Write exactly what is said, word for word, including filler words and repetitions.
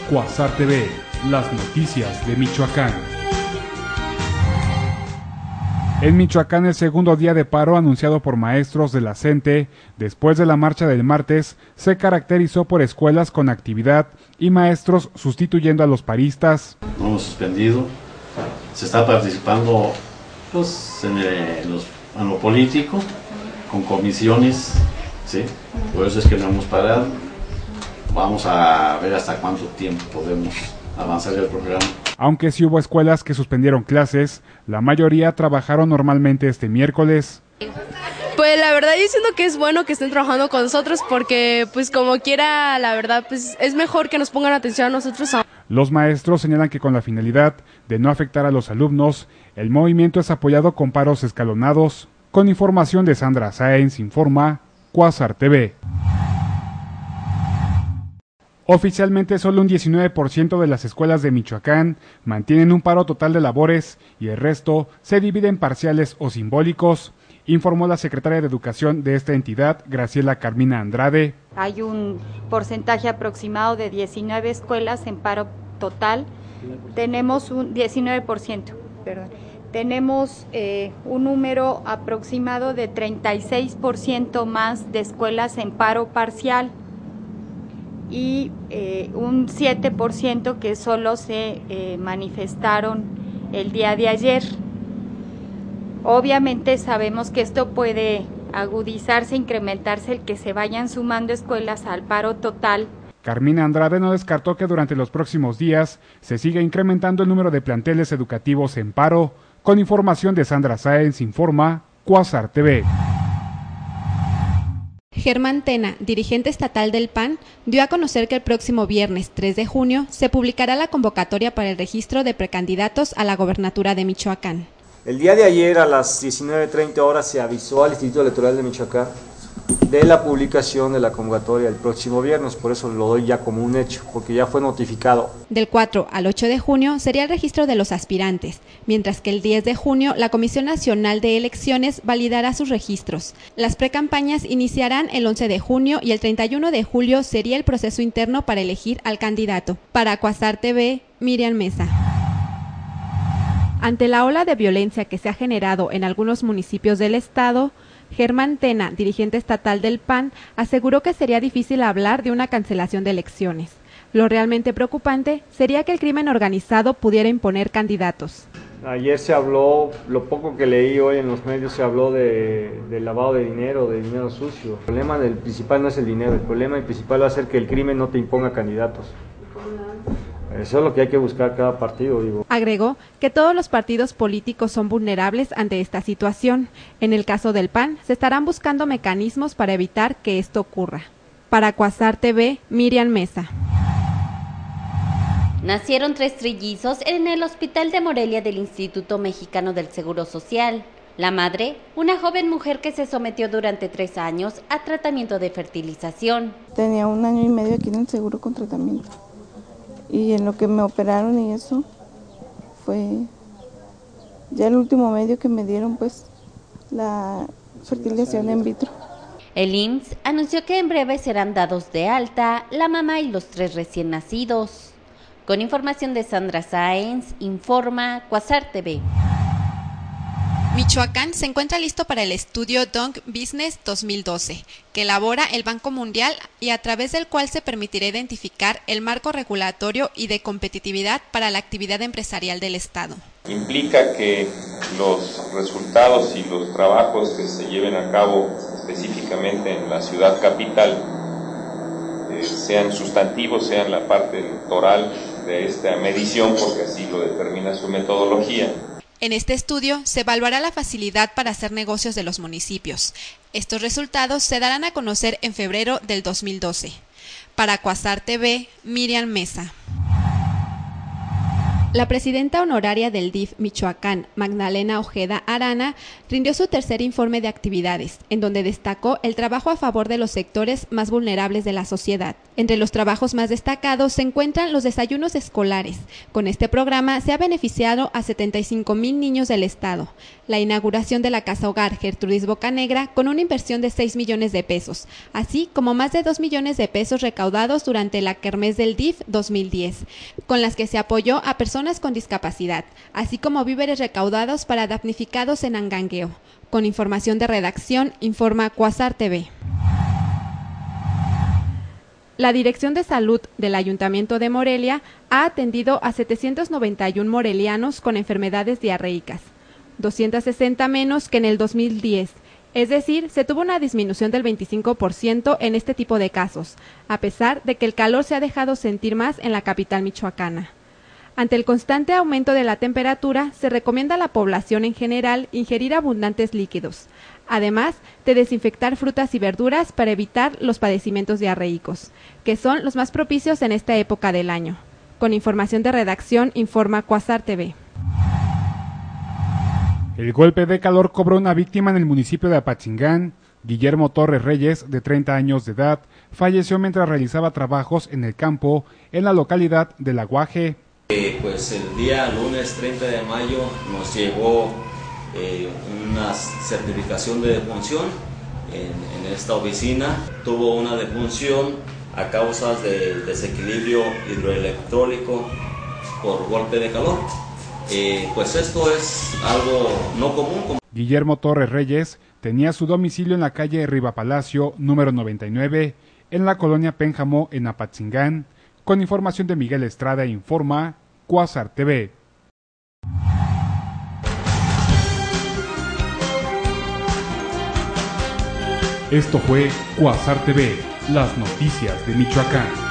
Cuasar T V, las noticias de Michoacán. En Michoacán, el segundo día de paro anunciado por maestros de la CENTE, después de la marcha del martes, se caracterizó por escuelas con actividad y maestros sustituyendo a los paristas. No hemos suspendido, se está participando pues, en, el, los, en lo político, con comisiones, ¿sí? Por eso es que no hemos parado. Vamos a ver hasta cuánto tiempo podemos avanzar el programa. Aunque sí hubo escuelas que suspendieron clases, la mayoría trabajaron normalmente este miércoles. Pues la verdad yo siento que es bueno que estén trabajando con nosotros porque pues como quiera, la verdad pues es mejor que nos pongan atención a nosotros. Los maestros señalan que con la finalidad de no afectar a los alumnos, el movimiento es apoyado con paros escalonados. Con información de Sandra Sáenz, informa Cuasar T V. Oficialmente solo un diecinueve por ciento de las escuelas de Michoacán mantienen un paro total de labores y el resto se divide en parciales o simbólicos, informó la secretaria de Educación de esta entidad, Graciela Carmina Andrade. Hay un porcentaje aproximado de diecinueve escuelas en paro total. Tenemos un diecinueve por ciento, perdón. Tenemos eh, un número aproximado de treinta y seis por ciento más de escuelas en paro parcial y eh, un siete por ciento que solo se eh, manifestaron el día de ayer. Obviamente sabemos que esto puede agudizarse, incrementarse el que se vayan sumando escuelas al paro total. Carmina Andrade no descartó que durante los próximos días se siga incrementando el número de planteles educativos en paro. Con información de Sandra Sáenz, informa Cuasar T V. Germán Tena, dirigente estatal del P A N, dio a conocer que el próximo viernes tres de junio se publicará la convocatoria para el registro de precandidatos a la gobernatura de Michoacán. El día de ayer a las diecinueve treinta horas se avisó al Instituto Electoral de Michoacán de la publicación de la convocatoria el próximo viernes, por eso lo doy ya como un hecho, porque ya fue notificado. Del cuatro al ocho de junio sería el registro de los aspirantes, mientras que el diez de junio la Comisión Nacional de Elecciones validará sus registros. Las precampañas iniciarán el once de junio y el treinta y uno de julio sería el proceso interno para elegir al candidato. Para Cuasar T V, Miriam Mesa. Ante la ola de violencia que se ha generado en algunos municipios del estado, Germán Tena, dirigente estatal del P A N, aseguró que sería difícil hablar de una cancelación de elecciones. Lo realmente preocupante sería que el crimen organizado pudiera imponer candidatos. Ayer se habló, lo poco que leí hoy en los medios, se habló de, de lavado de dinero, de dinero sucio. El problema del principal no es el dinero, el problema principal va a ser que el crimen no te imponga candidatos. Eso es lo que hay que buscar cada partido, digo. Agregó que todos los partidos políticos son vulnerables ante esta situación. En el caso del P A N, se estarán buscando mecanismos para evitar que esto ocurra. Para Cuasar T V, Miriam Mesa. Nacieron tres trillizos en el Hospital de Morelia del Instituto Mexicano del Seguro Social. La madre, una joven mujer que se sometió durante tres años a tratamiento de fertilización. Tenía un año y medio aquí en el seguro con tratamiento. Y en lo que me operaron y eso fue ya el último medio que me dieron, pues la fertilización in vitro. El I M S S anunció que en breve serán dados de alta la mamá y los tres recién nacidos. Con información de Sandra Sáenz, informa Cuasar T V. Michoacán se encuentra listo para el estudio Doing Business dos mil doce, que elabora el Banco Mundial y a través del cual se permitirá identificar el marco regulatorio y de competitividad para la actividad empresarial del Estado. Implica que los resultados y los trabajos que se lleven a cabo específicamente en la ciudad capital eh, sean sustantivos, sean la parte electoral de esta medición, porque así lo determina su metodología. En este estudio se evaluará la facilidad para hacer negocios de los municipios. Estos resultados se darán a conocer en febrero del dos mil doce. Para Cuasar T V, Miriam Mesa. La presidenta honoraria del D I F Michoacán, Magdalena Ojeda Arana, rindió su tercer informe de actividades, en donde destacó el trabajo a favor de los sectores más vulnerables de la sociedad. Entre los trabajos más destacados se encuentran los desayunos escolares. Con este programa se ha beneficiado a setenta y cinco mil niños del estado. La inauguración de la Casa Hogar Gertrudis Bocanegra con una inversión de seis millones de pesos, así como más de dos millones de pesos recaudados durante la Kermés del D I F dos mil diez, con las que se apoyó a personas con discapacidad, así como víveres recaudados para damnificados en Angangueo. Con información de redacción, informa Cuasar T V. La Dirección de Salud del Ayuntamiento de Morelia ha atendido a setecientos noventa y uno morelianos con enfermedades diarreicas, doscientos sesenta menos que en el dos mil diez. Es decir, se tuvo una disminución del veinticinco por ciento en este tipo de casos, a pesar de que el calor se ha dejado sentir más en la capital michoacana. Ante el constante aumento de la temperatura, se recomienda a la población en general ingerir abundantes líquidos, además de desinfectar frutas y verduras para evitar los padecimientos diarreicos, que son los más propicios en esta época del año. Con información de redacción, informa Cuasar T V. El golpe de calor cobró una víctima en el municipio de Apatzingán. Guillermo Torres Reyes, de treinta años de edad, falleció mientras realizaba trabajos en el campo en la localidad de La Guaje. Eh, pues el día lunes treinta de mayo nos llegó eh, una certificación de defunción en, en esta oficina. Tuvo una defunción a causa del desequilibrio hidroelectrólico por golpe de calor. Eh, pues esto es algo no común. Guillermo Torres Reyes tenía su domicilio en la calle Rivapalacio, número noventa y nueve, en la colonia Pénjamo, en Apatzingán. Con información de Miguel Estrada, informa Cuasar T V. Esto fue Cuasar T V, las noticias de Michoacán.